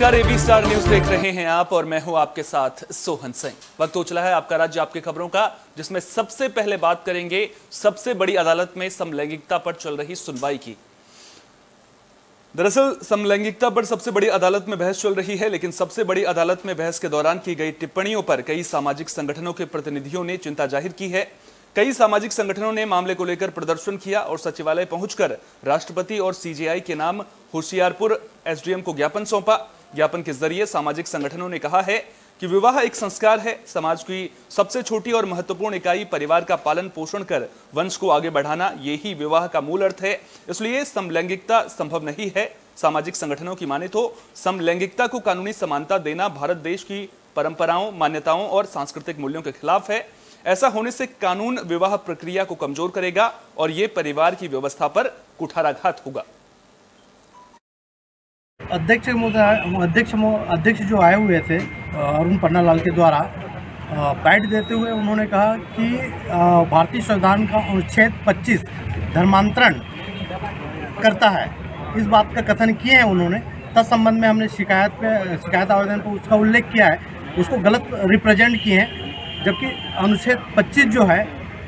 नमस्कार, AB star news देख रहे हैं आप और मैं हूं आपके साथ सोहन सिंह। वक्त हो चला है आपका राज्य आपकी खबरों का, जिसमें सबसे पहले बात करेंगे सबसे बड़ी अदालत में समलैंगिकता पर चल रही सुनवाई की। दरअसल समलैंगिकता पर सबसे बड़ी अदालत में बहस चल रही है, लेकिन सबसे बड़ी अदालत में बहस के दौरान की गई टिप्पणियों पर कई सामाजिक संगठनों के प्रतिनिधियों ने चिंता जाहिर की है। कई सामाजिक संगठनों ने मामले को लेकर प्रदर्शन किया और सचिवालय पहुंचकर राष्ट्रपति और सीजेआई के नाम होशियारपुर एसडीएम को ज्ञापन सौंपा। ज्ञापन के जरिए सामाजिक संगठनों ने कहा है कि विवाह एक संस्कार है, समाज की सबसे छोटी और महत्वपूर्ण इकाई परिवार का पालन पोषण कर वंश को आगे बढ़ाना, यही विवाह का मूल अर्थ है। इसलिए समलैंगिकता संभव नहीं है। सामाजिक संगठनों की माने तो समलैंगिकता को कानूनी समानता देना भारत देश की परंपराओं, मान्यताओं और सांस्कृतिक मूल्यों के खिलाफ है। ऐसा होने से कानून विवाह प्रक्रिया को कमजोर करेगा और ये परिवार की व्यवस्था पर कुठाराघात होगा। अध्यक्ष जो आए हुए थे अरुण पन्नालाल के द्वारा बाइट देते हुए उन्होंने कहा कि भारतीय संविधान का अनुच्छेद 25 धर्मांतरण करता है, इस बात का कथन किए हैं उन्होंने। तत्संबंध में हमने शिकायत आवेदन पर उसका उल्लेख किया है, उसको गलत रिप्रेजेंट किए हैं। जबकि अनुच्छेद 25 जो है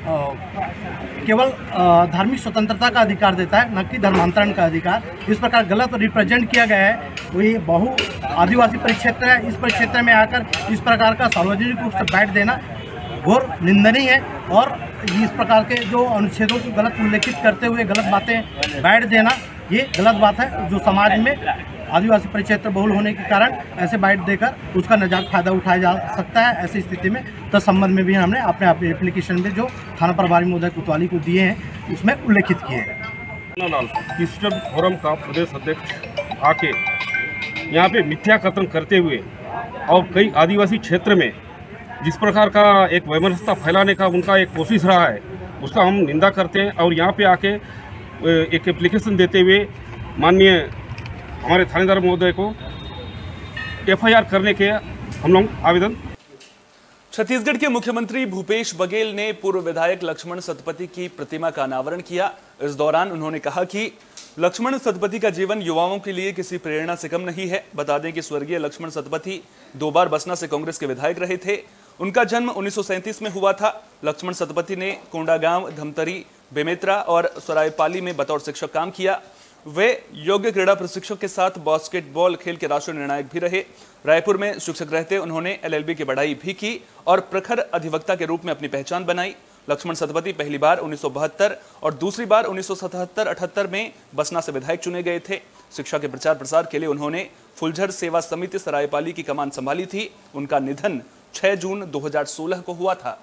केवल धार्मिक स्वतंत्रता का अधिकार देता है, न कि धर्मांतरण का अधिकार। इस प्रकार गलत रिप्रेजेंट किया गया है। वो ये बहु आदिवासी परिक्षेत्र है, इस परिक्षेत्र में आकर इस प्रकार का सार्वजनिक रूप से बाइट देना घोर निंदनीय है। और इस प्रकार के जो अनुच्छेदों को गलत उल्लेखित करते हुए गलत बातें बाइट देना, ये गलत बात है। जो समाज में आदिवासी परिक्षेत्र बहुल होने के कारण ऐसे बाइट देकर उसका नजायज फायदा उठाया जा सकता है। ऐसी स्थिति में तो संबंध में भी हमने अपने एप्लीकेशन में जो थाना प्रभारी महोदय कोतवाली को दिए हैं उसमें उल्लेखित किए हैं। क्रिश्चियन फोरम का प्रदेश अध्यक्ष आके यहाँ पे मिथ्या कथन करते हुए और कई आदिवासी क्षेत्र में जिस प्रकार का एक वैमनस्यता फैलाने का उनका एक कोशिश रहा है, उसका हम निंदा करते हैं। और यहाँ पे आके एक एप्लीकेशन देते हुए माननीय हमारे थानेदार महोदय को एफआईआर करने के हम लोग आवेदन। छत्तीसगढ़ के मुख्यमंत्री भूपेश बघेल ने पूर्व विधायक लक्ष्मण सतपथी की प्रतिमा का अनावरण किया। इस दौरान उन्होंने कहा कि लक्ष्मण सतपथी का जीवन युवाओं के लिए किसी प्रेरणा से कम नहीं है। बता दें कि स्वर्गीय लक्ष्मण सतपथी 2 बार बसना से कांग्रेस के विधायक रहे थे। उनका जन्म 1937 में हुआ था। लक्ष्मण सतपथी ने कोंडागांव, धमतरी, बेमेतरा और सरायपाली में बतौर शिक्षक काम किया। वे योग्य क्रीड़ा प्रशिक्षक के साथ बास्केटबॉल खेल के राष्ट्रीय निर्णायक भी रहे। रायपुर में शिक्षक रहते उन्होंने एलएलबी की पढ़ाई भी की और प्रखर अधिवक्ता के रूप में अपनी पहचान बनाई। लक्ष्मण सतपथी पहली बार 1972 और दूसरी बार 1977-78 में बसना से विधायक चुने गए थे। शिक्षा के प्रचार प्रसार के लिए उन्होंने फुलझर सेवा समिति सरायपाली की कमान संभाली थी। उनका निधन 6 जून 2016 को हुआ था।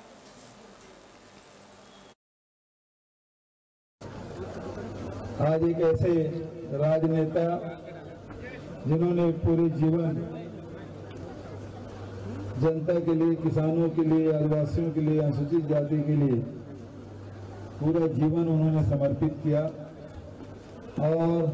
आज एक ऐसे राजनेता जिन्होंने पूरे जीवन जनता के लिए, किसानों के लिए, आदिवासियों के लिए, अनुसूचित जाति के लिए पूरा जीवन उन्होंने समर्पित किया। और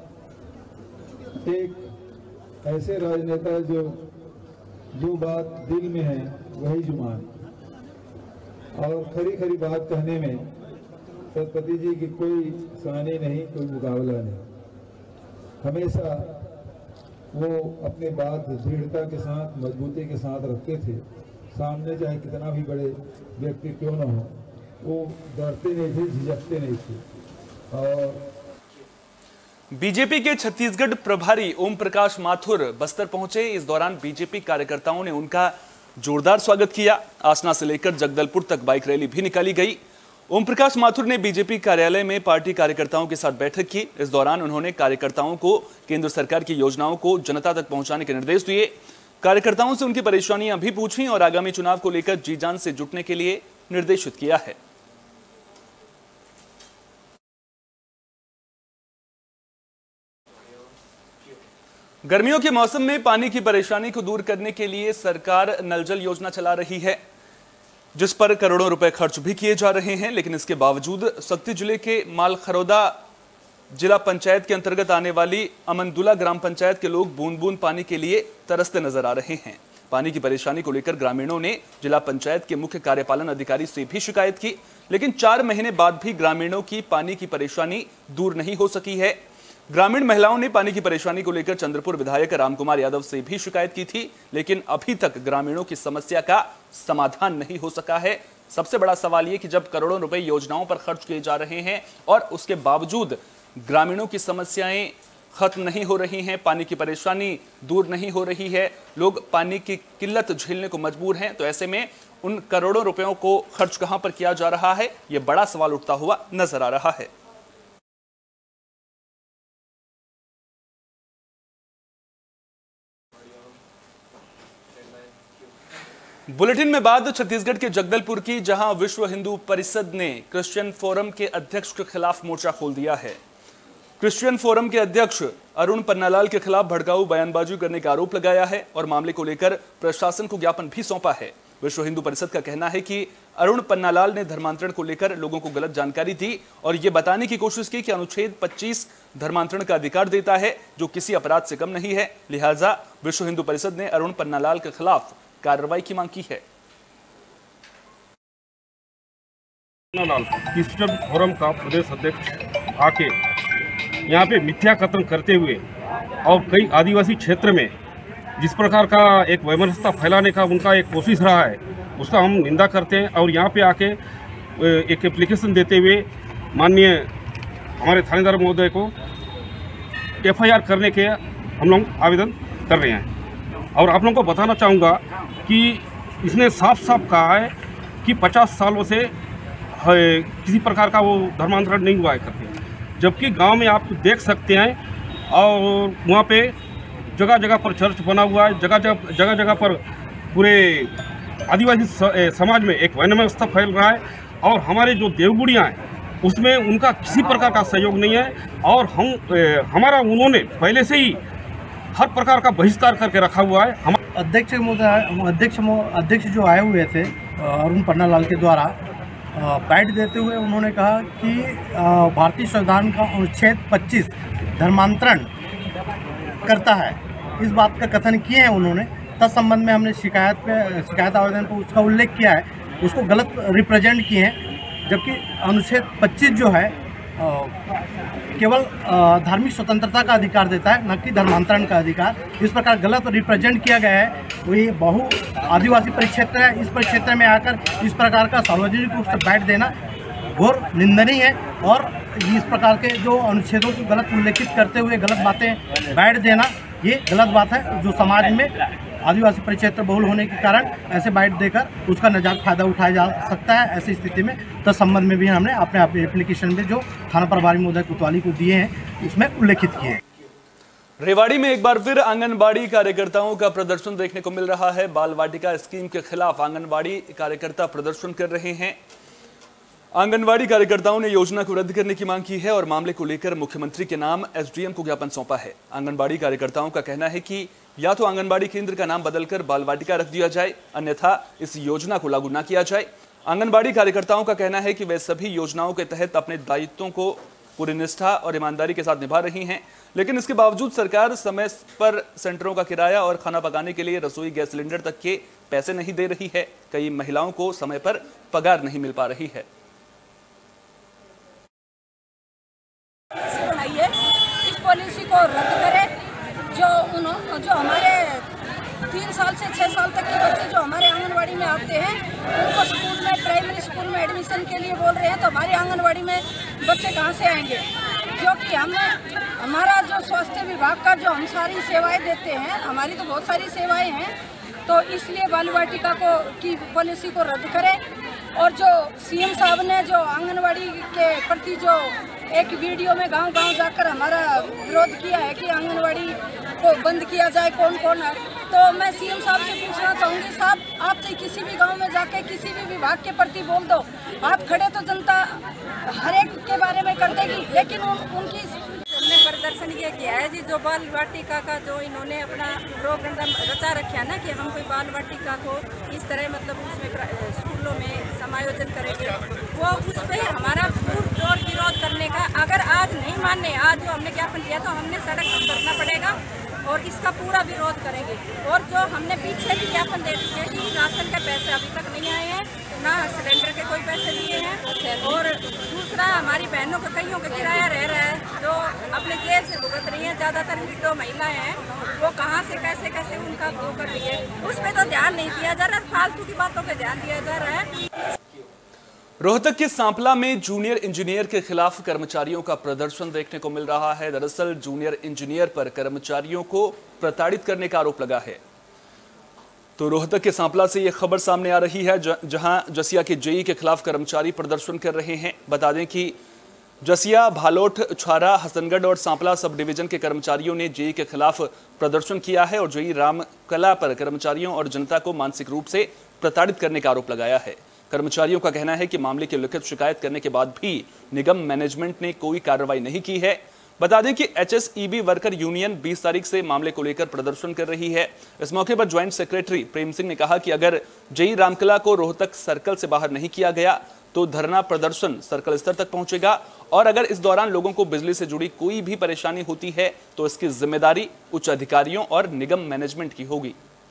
एक ऐसे राजनेता जो बात दिल में है वही जुबान, और खरी खरी बात कहने में सतपथी जी की कोई सानी नहीं, कोई मुकाबला नहीं। हमेशा वो अपनी बात दृढ़ता के साथ, मजबूती के साथ रखते थे। सामने चाहे कितना भी बड़े व्यक्ति क्यों न हो, वो डरते नहीं थे, झिझकते नहीं थे। और बीजेपी के छत्तीसगढ़ प्रभारी ओम प्रकाश माथुर बस्तर पहुंचे। इस दौरान बीजेपी कार्यकर्ताओं ने उनका जोरदार स्वागत किया। आसना से लेकर जगदलपुर तक बाइक रैली भी निकाली गई। ओम प्रकाश माथुर ने बीजेपी कार्यालय में पार्टी कार्यकर्ताओं के साथ बैठक की। इस दौरान उन्होंने कार्यकर्ताओं को केंद्र सरकार की योजनाओं को जनता तक पहुंचाने के निर्देश दिए। कार्यकर्ताओं से उनकी परेशानियां भी पूछी और आगामी चुनाव को लेकर जी जान से जुटने के लिए निर्देशित किया है। गर्मियों के मौसम में पानी की परेशानी को दूर करने के लिए सरकार नल जल योजना चला रही है, जिस पर करोड़ों रुपए खर्च भी किए जा रहे हैं। लेकिन इसके बावजूद शक्ति जिले के मालखरौदा जिला पंचायत के अंतर्गत आने वाली अमनदुला ग्राम पंचायत के लोग बूंद बूंद पानी के लिए तरसते नजर आ रहे हैं। पानी की परेशानी को लेकर ग्रामीणों ने जिला पंचायत के मुख्य कार्यपालन अधिकारी से भी शिकायत की, लेकिन 4 महीने बाद भी ग्रामीणों की पानी की परेशानी दूर नहीं हो सकी है। ग्रामीण महिलाओं ने पानी की परेशानी को लेकर चंद्रपुर विधायक रामकुमार यादव से भी शिकायत की थी, लेकिन अभी तक ग्रामीणों की समस्या का समाधान नहीं हो सका है। सबसे बड़ा सवाल ये कि जब करोड़ों रुपए योजनाओं पर खर्च किए जा रहे हैं और उसके बावजूद ग्रामीणों की समस्याएं खत्म नहीं हो रही हैं, पानी की परेशानी दूर नहीं हो रही है, लोग पानी की किल्लत झेलने को मजबूर हैं, तो ऐसे में उन करोड़ों रुपयों को खर्च कहां पर किया जा रहा है, यह बड़ा सवाल उठता हुआ नजर आ रहा है। बुलेटिन में बात छत्तीसगढ़ के जगदलपुर की, जहां विश्व हिंदू परिषद ने क्रिश्चियन फोरम के अध्यक्ष के खिलाफ मोर्चा खोल दिया है। क्रिश्चियन फोरम के अध्यक्ष अरुण पन्नालाल के खिलाफ भड़काऊ बयानबाजी करने का आरोप लगाया है और मामले को लेकर प्रशासन को ज्ञापन भी सौंपा है। विश्व हिंदू परिषद का कहना है कि अरुण पन्नालाल ने धर्मांतरण को लेकर लोगों को गलत जानकारी दी और ये बताने की कोशिश की कि अनुच्छेद 25 धर्मांतरण का अधिकार देता है, जो किसी अपराध से कम नहीं है। लिहाजा विश्व हिंदू परिषद ने अरुण पन्नालाल के खिलाफ कार्रवाई की मांग की है। क्रिश्चियन फोरम का प्रदेश अध्यक्ष आके यहाँ पे मिथ्या कथन करते हुए और कई आदिवासी क्षेत्र में जिस प्रकार का एक वैमनस्यता फैलाने का उनका एक कोशिश रहा है, उसका हम निंदा करते हैं। और यहाँ पे आके एक एप्लीकेशन देते हुए माननीय हमारे थानेदार महोदय को FIR करने के हम लोग आवेदन कर रहे हैं। और आप लोगों को बताना चाहूँगा कि इसने साफ साफ कहा है कि 50 सालों से किसी प्रकार का वो धर्मांतरण नहीं हुआ है करके, जबकि गांव में आप देख सकते हैं और वहाँ पे जगह जगह पर चर्च बना हुआ है, जगह जगह पर पूरे आदिवासी समाज में एक वैमनस्यता फैल रहा है। और हमारे जो देवगुड़ियाँ हैं उसमें उनका किसी प्रकार का सहयोग नहीं है और हमारा उन्होंने पहले से ही हर प्रकार का बहिष्कार करके रखा हुआ है। हम अध्यक्ष जो आए हुए थे अरुण पन्नालाल के द्वारा बाइट देते हुए उन्होंने कहा कि भारतीय संविधान का अनुच्छेद 25 धर्मांतरण करता है, इस बात का कथन किए हैं उन्होंने। तत्संबंध में हमने शिकायत आवेदन पर उसका उल्लेख किया है, उसको गलत रिप्रेजेंट किए हैं, जबकि अनुच्छेद 25 जो है केवल धार्मिक स्वतंत्रता का अधिकार देता है, न कि धर्मांतरण का अधिकार। इस प्रकार गलत रिप्रेजेंट किया गया है। वही बहु आदिवासी परिक्षेत्र है, इस परिक्षेत्र में आकर इस प्रकार का सार्वजनिक रूप से बाइट देना घोर निंदनीय है और इस प्रकार के जो अनुच्छेदों को गलत उल्लेखित करते हुए गलत बातें बाइट देना, ये गलत बात है। जो समाज में आदिवासी परिक्षेत्र बहुल होने के कारण ऐसे बाइट देकर उसका नजायज फायदा उठाया जा सकता है। ऐसी स्थिति में संबंध में भी हमने अपने एप्लीकेशन में जो थाना प्रभारी महोदय कोतवाली को दिए हैं उसमें उल्लेखित किए हैं। रेवाड़ी में एक बार फिर आंगनबाड़ी कार्यकर्ताओं का प्रदर्शन देखने को मिल रहा है। बाल वाटिका स्कीम के खिलाफ आंगनबाड़ी कार्यकर्ता प्रदर्शन कर रहे हैं। आंगनबाड़ी कार्यकर्ताओं ने योजना को रद्द करने की मांग की है और मामले को लेकर मुख्यमंत्री के नाम SDM को ज्ञापन सौंपा है। आंगनबाड़ी कार्यकर्ताओं का कहना है कि या तो आंगनबाड़ी केंद्र का नाम बदलकर बाल वाटिका रख दिया जाए, अन्यथा इस योजना को लागू न किया जाए। आंगनबाड़ी कार्यकर्ताओं का कहना है कि वे सभी योजनाओं के तहत अपने दायित्वों को पूरी निष्ठा और ईमानदारी के साथ निभा रही हैं, लेकिन इसके बावजूद सरकार समय पर सेंटरों का किराया और खाना पकाने के लिए रसोई गैस सिलेंडर तक के पैसे नहीं दे रही है। कई महिलाओं को समय पर पगार नहीं मिल पा रही है। इस पॉलिसी को रद्द करें। जो हमारे 3 साल से 6 साल तक के बच्चे जो हमारे आंगनवाड़ी में आते हैं उनको स्कूल में, प्राइमरी स्कूल में एडमिशन के लिए बोल रहे हैं, तो हमारे आंगनवाड़ी में बच्चे कहाँ से आएंगे? क्योंकि हमारा जो स्वास्थ्य विभाग का जो हम सारी सेवाएं देते हैं, हमारी तो बहुत सारी सेवाएं हैं, तो इसलिए बाल वाटिका की पॉलिसी को रद्द करें। और जो CM साहब ने जो आंगनवाड़ी के प्रति जो एक वीडियो में गांव-गांव जाकर हमारा विरोध किया है कि आंगनवाड़ी को बंद किया जाए, कौन कौन है, तो मैं CM साहब से पूछना चाहूँगी, साहब आप चाहे किसी भी गांव में जाके किसी भी विभाग के प्रति बोल दो, आप खड़े तो जनता हर एक के बारे में कर देगी, लेकिन उनकी हमने प्रदर्शन ये किया है जी, जो बाल वाटिका का जो इन्होंने अपना प्रोग्राम रचा रखा है ना कि हम कोई बाल वाटिका को इस तरह मतलब उसमें स्कूलों में समायोजन करेंगे, वो उस पर हमारा पुरजोर विरोध करने का। अगर आज नहीं माने, आज जो हमने ज्ञापन दिया तो हमने सड़क पर उतरना पड़ेगा और इसका पूरा विरोध करेंगे। और जो हमने पीछे भी ज्ञापन दे दिए कि राशन के पैसे अभी तक नहीं आए हैं, ना सिलेंडर के कोई पैसे दिए हैं, और दूसरा हमारी बहनों को कईयों का किराया रह रहा है जो अपने जेल से भुगत रही हैं, ज़्यादातर विधवा महिलाएं हैं, वो कहाँ से कैसे कैसे उनका वो कर रही है, उस पर तो ध्यान नहीं दिया जा रहा, फालतू की बातों पर ध्यान दिया जा रहा है। रोहतक के सांपला में जूनियर इंजीनियर के खिलाफ कर्मचारियों का प्रदर्शन देखने को मिल रहा है। दरअसल जूनियर इंजीनियर पर कर्मचारियों को प्रताड़ित करने का आरोप लगा है। तो रोहतक के सांपला से यह खबर सामने आ रही है, जहां जसिया के जेई के खिलाफ कर्मचारी प्रदर्शन कर रहे हैं। बता दें कि जसिया, भालोट, छारा, हसनगढ़ और सांपला सब डिवीजन के कर्मचारियों ने जेई के खिलाफ प्रदर्शन किया है और जेई रामकला पर कर्मचारियों और जनता को मानसिक रूप से प्रताड़ित करने का आरोप लगाया है। कर्मचारियों का कहना है कि मामले की लिखित शिकायत करने के बाद भी निगम मैनेजमेंट ने कोई कार्रवाई नहीं की है। बता दें कि HSEB वर्कर यूनियन 20 तारीख से मामले को लेकर प्रदर्शन कर रही है। इस मौके पर ज्वाइंट सेक्रेटरी प्रेम सिंह ने कहा कि अगर जेई रामकला को रोहतक सर्कल से बाहर नहीं किया गया तो धरना प्रदर्शन सर्कल स्तर तक पहुंचेगा और अगर इस दौरान लोगों को बिजली से जुड़ी कोई भी परेशानी होती है तो इसकी जिम्मेदारी उच्च अधिकारियों और निगम मैनेजमेंट की होगी।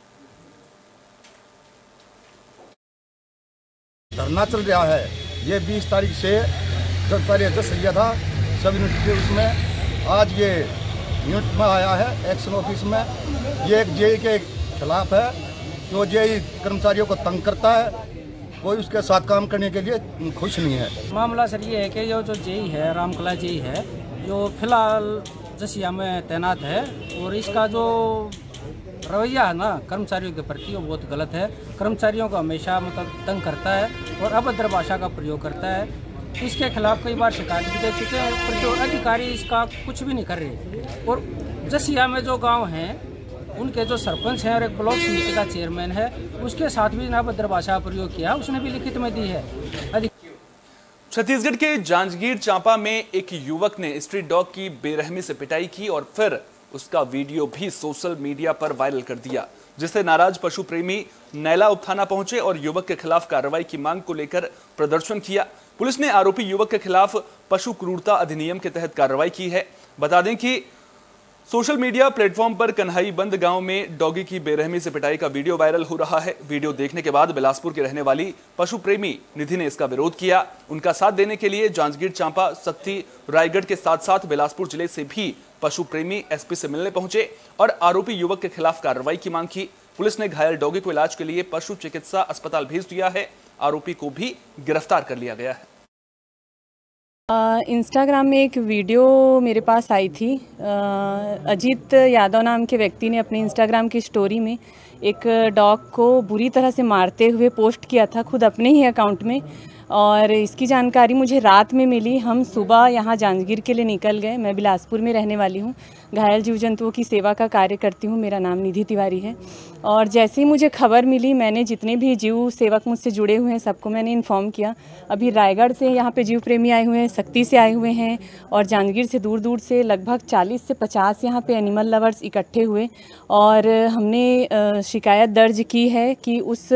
धरना चल रहा है, ये 20 तारीख से जब पहले एड्रेस लिया था सब यूनिट के उसमें, आज ये यूनिट में आया है एक्शन ऑफिस में। ये एक जेई के खिलाफ है, जो जेई कर्मचारियों को तंग करता है, कोई उसके साथ काम करने के लिए खुश नहीं है। मामला सर ये है कि जो जेई है, रामकला जेई है, जो फिलहाल जसिया में तैनात है और इसका जो रवैया है ना कर्मचारियों के प्रति वो बहुत गलत है। कर्मचारियों को हमेशा मतलब तंग करता है और अभद्र भाषा का प्रयोग करता है। इसके खिलाफ कई बार शिकायत भी दे चुके हैं पर जो अधिकारी इसका कुछ भी नहीं कर रहे। और जसिया में जो गांव हैं उनके जो सरपंच हैं और एक ब्लॉक समिति का चेयरमैन है, उसके साथ भी अभद्र भाषा का प्रयोग किया, उसने भी लिखित में दी है। छत्तीसगढ़ के जांजगीर चांपा में एक युवक ने स्ट्रीट डॉग की बेरहमी से पिटाई की और फिर उसका वीडियो भी सोशल मीडिया पर वायरल कर दिया, जिससे नाराज पशु प्रेमी नैला उपथाना पहुंचे और युवक के खिलाफ कार्रवाई की मांग को लेकर प्रदर्शन किया। पुलिस ने आरोपी युवक के खिलाफ पशु क्रूरता अधिनियम के तहत कार्रवाई की है। बता दें कि सोशल मीडिया प्लेटफॉर्म पर कन्हाई बंद गांव में डॉगी की बेरहमी से पिटाई का वीडियो वायरल हो रहा है। वीडियो देखने के बाद बिलासपुर की रहने वाली पशु प्रेमी निधि ने इसका विरोध किया। उनका साथ देने के लिए जांजगीर चांपा, सत्ती, रायगढ़ के साथ साथ बिलासपुर जिले से भी पशु प्रेमी एसपी से मिलने पहुंचे और आरोपी युवक के खिलाफ कार्रवाई की मांग की। पुलिस ने घायल डॉगी को इलाज के लिए पशु चिकित्सा अस्पताल भेज दिया है। आरोपी को भी गिरफ्तार कर लिया गया है। इंस्टाग्राम में एक वीडियो मेरे पास आई थी। अजीत यादव नाम के व्यक्ति ने अपने इंस्टाग्राम की स्टोरी में एक डॉग को बुरी तरह से मारते हुए पोस्ट किया था, खुद अपने ही अकाउंट में। और इसकी जानकारी मुझे रात में मिली। हम सुबह यहाँ जांजगीर के लिए निकल गए। मैं बिलासपुर में रहने वाली हूँ, घायल जीव जंतुओं की सेवा का कार्य करती हूँ। मेरा नाम निधि तिवारी है। और जैसे ही मुझे खबर मिली, मैंने जितने भी जीव सेवक मुझसे जुड़े हुए हैं सबको मैंने इन्फॉर्म किया। अभी रायगढ़ से यहाँ पे जीव प्रेमी आए हुए हैं, सक्ती से आए हुए हैं और जांजगीर से दूर दूर से लगभग 40 से 50 यहाँ पे एनिमल लवर्स इकट्ठे हुए और हमने शिकायत दर्ज की है कि उस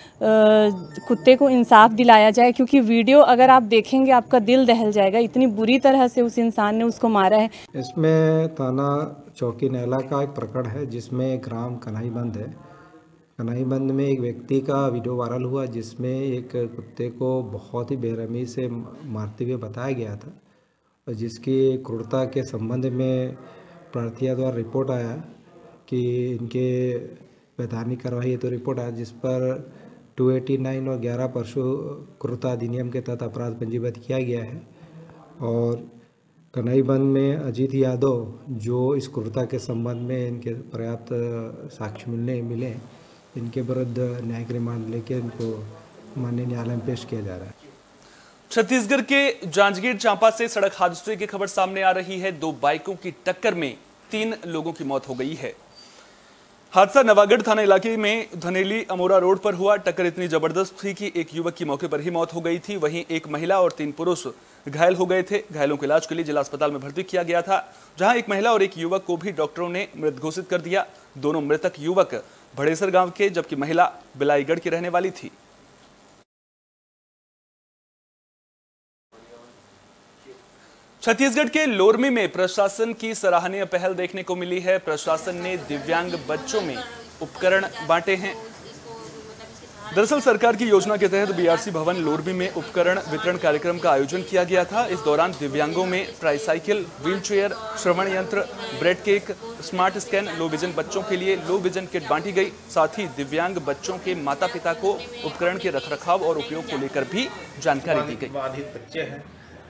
कुत्ते को इंसाफ दिलाया जाए, क्योंकि वीडियो अगर आप देखेंगे आपका दिल दहल जाएगा, इतनी बुरी तरह से उस इंसान ने उसको मारा है। इसमें थाना चौकी नैला का एक प्रकरण है जिसमें ग्राम कन्हाईबंद है। कन्हाईबंद में एक व्यक्ति का वीडियो वायरल हुआ जिसमें एक कुत्ते को बहुत ही बेरहमी से मारते हुए बताया गया था और जिसकी क्रूरता के संबंध में प्रार्थियों द्वारा रिपोर्ट आया कि इनके वैधानिक कार्रवाई है। तो रिपोर्ट आया जिस पर 289 और 11 पशु क्रूरता अधिनियम के तहत अपराध पंजीबद्ध किया गया है। और कन्हाईबंद में अजीत यादव जो इस क्रूरता के संबंध में इनके पर्याप्त साक्ष्य मिले, इनके विरुद्ध न्यायिक रिमांड लेके इनको माननीय न्यायालय में पेश किया जा रहा है। छत्तीसगढ़ के जांजगीर चांपा से सड़क हादसे की खबर सामने आ रही है। 2 बाइकों की टक्कर में 3 लोगों की मौत हो गई है। हादसा नवागढ़ थाना इलाके में धनेली अमोरा रोड पर हुआ। टक्कर इतनी जबरदस्त थी कि एक युवक की मौके पर ही मौत हो गई थी। वहीं एक महिला और 3 पुरुष घायल हो गए थे। घायलों को इलाज के लिए जिला अस्पताल में भर्ती किया गया था, जहां एक महिला और एक युवक को भी डॉक्टरों ने मृत घोषित कर दिया। दोनों मृतक युवक भड़ेसर गांव के, जबकि महिला बिलाईगढ़ की रहने वाली थी। छत्तीसगढ़ के लोरमी में प्रशासन की सराहनीय पहल देखने को मिली है। प्रशासन ने दिव्यांग बच्चों में उपकरण बांटे हैं। दरअसल सरकार की योजना के तहत बीआरसी भवन लोरमी में उपकरण वितरण कार्यक्रम का आयोजन किया गया था। इस दौरान दिव्यांगों में ट्राईसाइकिल, व्हीलचेयर, श्रवण यंत्र, bread cake, smart scan, low vision बच्चों के लिए लो विजन किट बांटी गई। साथ ही दिव्यांग बच्चों के माता पिता को उपकरण के रखरखाव और उपयोग को लेकर भी जानकारी दी गई। बाधित बच्चे हैं।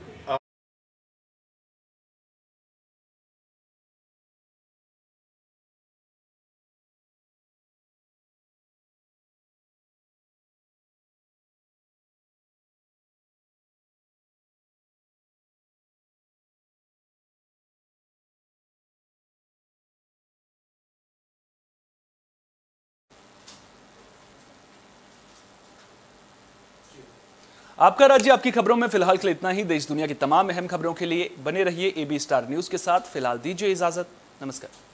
आपका राज्य आपकी खबरों में फिलहाल के लिए इतना ही। देश दुनिया की तमाम अहम खबरों के लिए बने रहिए AB स्टार न्यूज के साथ। फिलहाल दीजिए इजाजत। नमस्कार।